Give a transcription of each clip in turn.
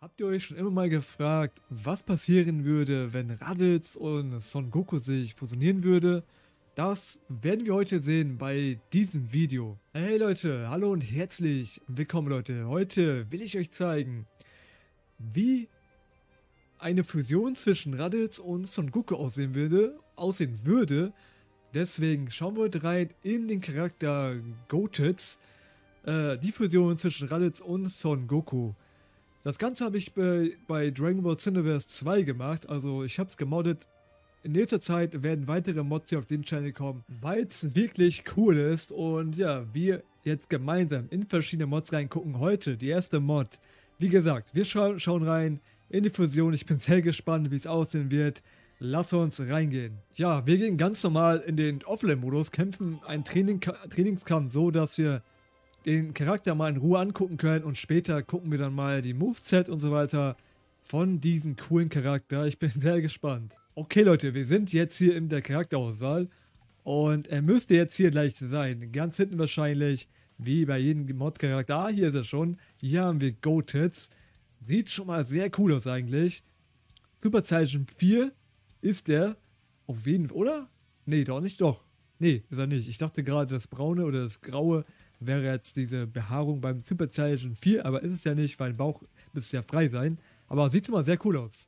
Habt ihr euch schon immer mal gefragt, was passieren würde, wenn Raditz und Son Goku sich fusionieren würde? Das werden wir heute sehen bei diesem Video. Hey Leute, hallo und herzlich willkommen Leute. Heute will ich euch zeigen, wie eine Fusion zwischen Raditz und Son Goku aussehen würde. Deswegen schauen wir heute rein in den Charakter Gotenks, die Fusion zwischen Raditz und Son Goku. Das Ganze habe ich bei Dragon Ball Xenoverse 2 gemacht, also ich habe es gemoddet. In nächster Zeit werden weitere Mods hier auf den Channel kommen, weil es wirklich cool ist und ja, wir jetzt gemeinsam in verschiedene Mods reingucken. Heute die erste Mod. Wie gesagt, wir schauen rein in die Fusion. Ich bin sehr gespannt, wie es aussehen wird. Lass uns reingehen. Ja, wir gehen ganz normal in den Offline-Modus, kämpfen einen Trainingskampf so, dass wir den Charakter mal in Ruhe angucken können und später gucken wir dann mal die Moveset und so weiter von diesem coolen Charakter. Ich bin sehr gespannt. Okay Leute, wir sind jetzt hier in der Charakterauswahl und er müsste jetzt hier gleich sein. Ganz hinten wahrscheinlich, wie bei jedem Mod-Charakter. Ah, hier ist er schon. Hier haben wir Gotenks. Sieht schon mal sehr cool aus eigentlich. Super Saiyan 4 ist er auf jeden Fall, oder? Nee, doch nicht, doch. Nee, ist er nicht. Ich dachte gerade, das Braune oder das Graue wäre jetzt diese Behaarung beim Super Saiyan 4, aber ist es ja nicht, weil ein Bauch müsste ja frei sein. Aber sieht schon mal sehr cool aus.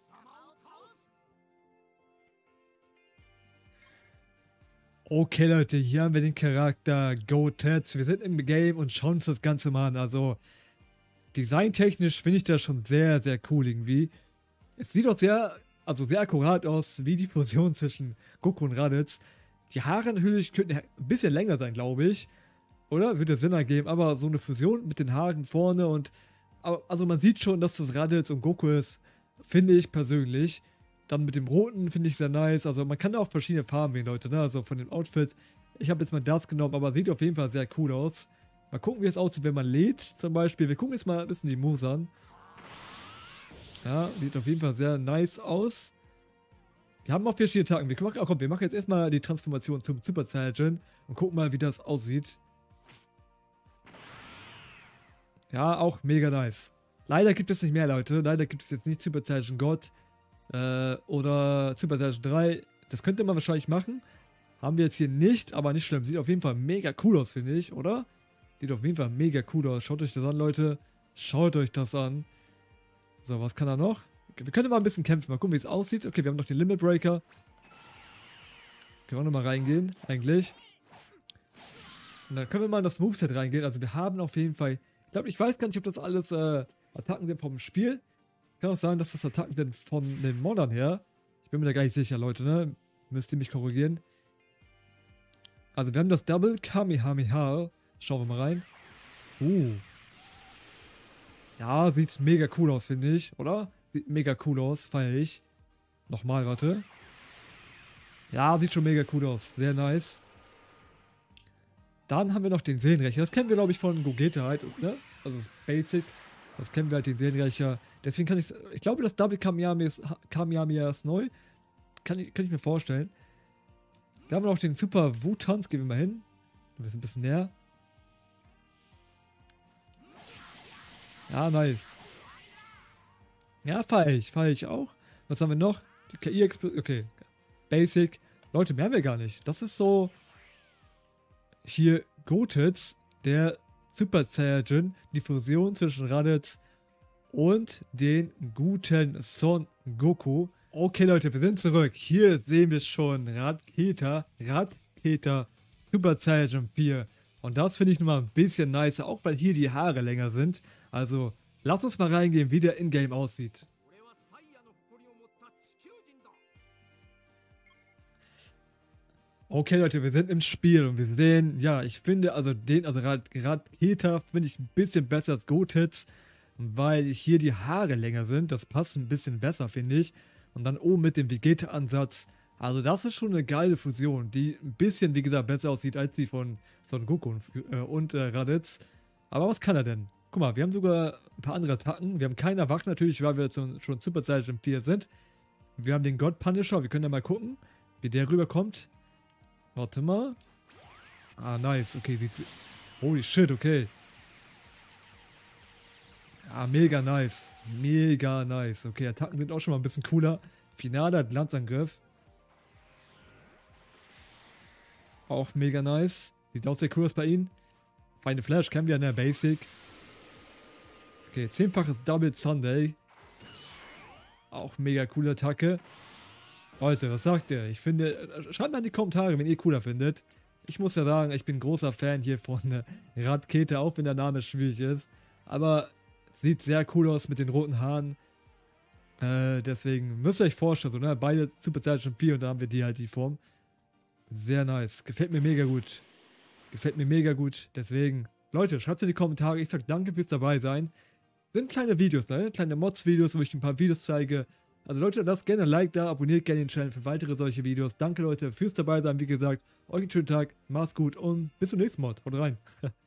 Okay Leute, hier haben wir den Charakter Gotenks. Wir sind im Game und schauen uns das Ganze mal an. Also, designtechnisch finde ich das schon sehr, sehr cool irgendwie. Es sieht auch sehr akkurat aus, wie die Fusion zwischen Goku und Raditz. Die Haare natürlich könnten ein bisschen länger sein, glaube ich. Oder? Würde Sinn ergeben, aber so eine Fusion mit den Haaren vorne und... Also man sieht schon, dass das Raditz und Goku ist, finde ich persönlich. Dann mit dem Roten finde ich sehr nice. Also man kann da auch verschiedene Farben wählen, Leute, ne? Also von dem Outfit. Ich habe jetzt mal das genommen, aber sieht auf jeden Fall sehr cool aus. Mal gucken, wie es aussieht, wenn man lädt, zum Beispiel. Wir gucken jetzt mal ein bisschen die Moves an. Ja, sieht auf jeden Fall sehr nice aus. Wir haben auch verschiedene Attacken. Wir machen jetzt erstmal die Transformation zum Super Saiyan und gucken mal, wie das aussieht. Ja, auch mega nice. Leider gibt es nicht mehr, Leute. Leider gibt es jetzt nicht Super Saiyan God oder Super Saiyan 3. Das könnte man wahrscheinlich machen. Haben wir jetzt hier nicht, aber nicht schlimm. Sieht auf jeden Fall mega cool aus, finde ich, oder? Sieht auf jeden Fall mega cool aus. Schaut euch das an, Leute. Schaut euch das an. So, was kann er noch? Okay, wir können mal ein bisschen kämpfen. Mal gucken, wie es aussieht. Okay, wir haben noch den Limit Breaker. Können wir auch nochmal reingehen, eigentlich. Und dann können wir mal in das Moveset reingehen. Also wir haben auf jeden Fall... Ich weiß gar nicht, ob das alles Attacken sind vom Spiel. Kann auch sein, dass das Attacken sind von den Moddern her. Ich bin mir da gar nicht sicher, Leute, ne? Müsst ihr mich korrigieren. Also wir haben das Double Kamehameha. Schauen wir mal rein. Ja, sieht mega cool aus, finde ich, oder? Sieht mega cool aus, feiere ich. Nochmal, warte. Ja, sieht schon mega cool aus. Sehr nice. Dann haben wir noch den Seelenrächer. Das kennen wir, glaube ich, von Gogeta halt, ne? Also das Basic. Das kennen wir halt, den Seelenrächer. Deswegen kann ich glaube, das Double Kamehameha ist neu. Kann ich mir vorstellen. Da haben wir noch den Super Wu-Tanz. Gehen wir mal hin. Wir sind ein bisschen näher. Ja, nice. Ja, feiere ich auch. Was haben wir noch? Die KI-Explosion. Okay. Basic. Leute, mehr haben wir gar nicht. Das ist so... Hier Gotenks, der Super Saiyan, die Fusion zwischen Raditz und den guten Son Goku. Okay Leute, wir sind zurück. Hier sehen wir schon Radketa Super Saiyan 4. Und das finde ich nun mal ein bisschen nicer, auch weil hier die Haare länger sind. Also lasst uns mal reingehen, wie der Ingame aussieht. Okay Leute, wir sind im Spiel und wir sehen, ja, ich finde also Radketa finde ich ein bisschen besser als Gotenks, weil hier die Haare länger sind, das passt ein bisschen besser, finde ich. Und dann oben mit dem Vegeta-Ansatz, also das ist schon eine geile Fusion, die ein bisschen, wie gesagt, besser aussieht als die von Son Goku und Raditz. Aber was kann er denn? Guck mal, wir haben sogar ein paar andere Attacken, wir haben keinen Erwacht natürlich, weil wir jetzt schon Super Saiyan 4 sind. Wir haben den God Punisher, wir können ja mal gucken, wie der rüberkommt. Warte mal. Ah, nice. Okay, holy shit, okay. Ah, mega nice. Mega nice. Okay, Attacken sind auch schon mal ein bisschen cooler. Finaler Glanzangriff. Auch mega nice. Sieht auch sehr cool aus bei ihnen. Feine Flash kennen wir in der Basic. Okay, 10-faches Double Sunday. Auch mega coole Attacke. Leute, was sagt ihr? Ich finde, schreibt mal in die Kommentare, wenn ihr cooler findet. Ich muss ja sagen, ich bin großer Fan hier von Rakete, auch wenn der Name schwierig ist. Aber sieht sehr cool aus mit den roten Haaren. Deswegen müsst ihr euch vorstellen, so, ne? Beide Super Saiyan 4 und da haben wir die halt die Form. Sehr nice. Gefällt mir mega gut. Gefällt mir mega gut. Deswegen, Leute, schreibt in die Kommentare. Ich sag danke fürs dabei sein. Sind kleine Videos, ne? Kleine Mods-Videos, wo ich ein paar Videos zeige. Also Leute, lasst gerne ein Like da, abonniert gerne den Channel für weitere solche Videos. Danke Leute fürs dabei sein. Wie gesagt, euch einen schönen Tag, macht's gut und bis zum nächsten Mal. Haut rein.